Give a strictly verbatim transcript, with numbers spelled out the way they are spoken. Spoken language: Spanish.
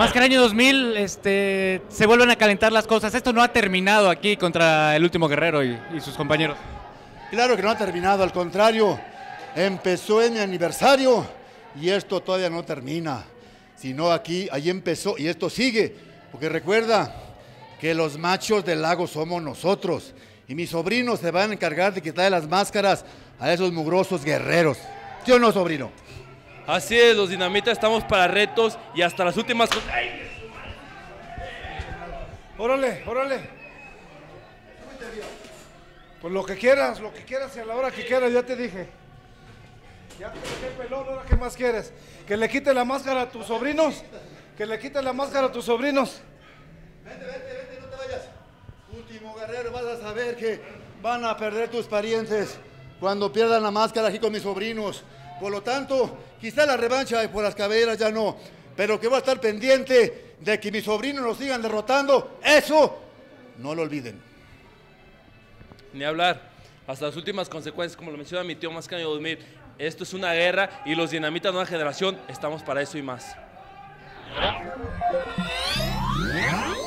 Máscara Año dos mil, este, se vuelven a calentar las cosas. Esto no ha terminado aquí contra el Último Guerrero y, y sus compañeros. Claro que no ha terminado, al contrario, empezó en mi aniversario y esto todavía no termina. Sino aquí, ahí empezó y esto sigue, porque recuerda que los machos del lago somos nosotros y mis sobrinos se van a encargar de quitarle las máscaras a esos mugrosos guerreros. ¿Sí o no, sobrino? Así es, los dinamitas estamos para retos y hasta las últimas cosas. Órale, órale. Pues lo que quieras, lo que quieras y a la hora que quieras, ya te dije. Ya te dejé pelón, ahora qué más quieres. Que le quite la máscara a tus sobrinos. Que le quite la máscara a tus sobrinos. Vente, vente, vente, no te vayas. Último Guerrero, vas a saber que van a perder tus parientes cuando pierdan la máscara aquí con mis sobrinos. Por lo tanto, quizá la revancha por las caballeras ya no, pero que voy a estar pendiente de que mis sobrinos nos sigan derrotando. Eso no lo olviden. Ni hablar, hasta las últimas consecuencias, como lo menciona mi tío Máscara Año dos mil. Esto es una guerra y los dinamitas nueva generación estamos para eso y más.